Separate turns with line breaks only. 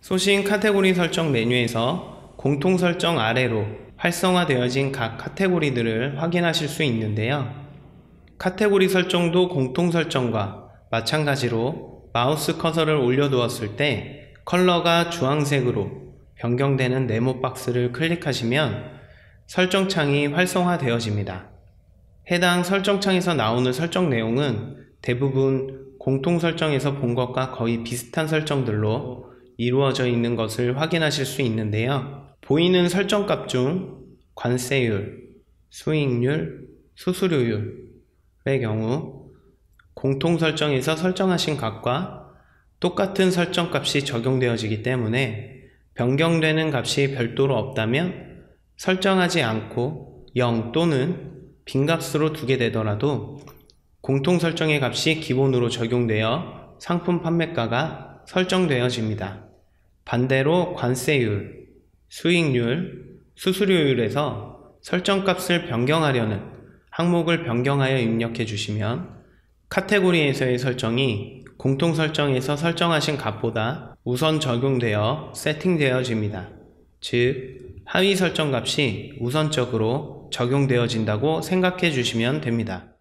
소신 카테고리 설정 메뉴에서 공통 설정 아래로 활성화되어진 각 카테고리들을 확인하실 수 있는데요. 카테고리 설정도 공통 설정과 마찬가지로 마우스 커서를 올려두었을 때 컬러가 주황색으로 변경되는 네모 박스를 클릭하시면 설정창이 활성화되어집니다. 해당 설정창에서 나오는 설정 내용은 대부분 공통 설정에서 본 것과 거의 비슷한 설정들로 이루어져 있는 것을 확인하실 수 있는데요. 보이는 설정값 중 관세율, 수익률, 수수료율의 경우 공통 설정에서 설정하신 값과 똑같은 설정값이 적용되어지기 때문에 변경되는 값이 별도로 없다면 설정하지 않고 0 또는 빈값으로 두게 되더라도 공통 설정의 값이 기본으로 적용되어 상품 판매가가 설정되어집니다. 반대로 관세율, 수익률, 수수료율에서 설정값을 변경하려는 항목을 변경하여 입력해 주시면 카테고리에서의 설정이 공통 설정에서 설정하신 값보다 우선 적용되어 세팅되어집니다. 즉, 하위 설정 값이 우선적으로 적용되어진다고 생각해 주시면 됩니다.